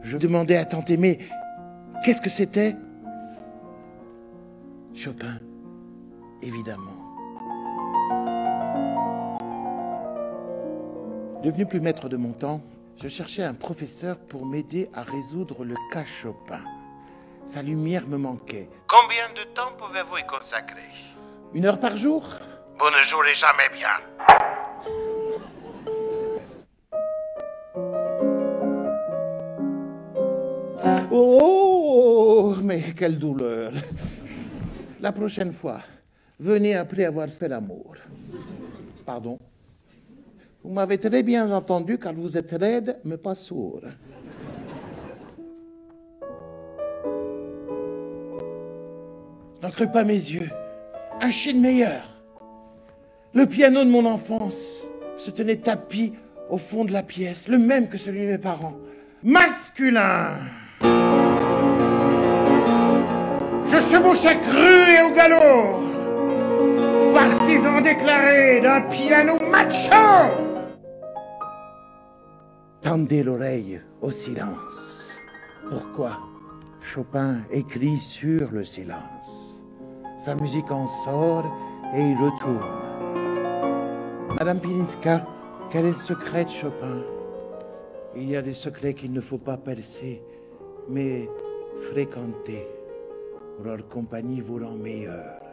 Je demandais à tante Aimée, qu'est-ce que c'était? Chopin, évidemment. Devenu plus maître de mon temps, je cherchais un professeur pour m'aider à résoudre le cas Chopin. Sa lumière me manquait. Combien de temps pouvez-vous y consacrer? 1 heure par jour? Vous ne jouerez jamais bien. Oh, mais quelle douleur! La prochaine fois, venez après avoir fait l'amour. Pardon? Vous m'avez très bien entendu car vous êtes raide, mais pas sourd. N'en creux pas mes yeux. Un chine meilleur. Le piano de mon enfance se tenait tapis au fond de la pièce, le même que celui de mes parents. Masculin. Je chevauchais cru et au galop. Partisan déclaré d'un piano macho. Tendez l'oreille au silence. Pourquoi? Chopin écrit sur le silence. Sa musique en sort et il retourne. Madame Pilinska, quel est le secret de Chopin? Il y a des secrets qu'il ne faut pas percer, mais fréquenter. Leur compagnie vous rend meilleur.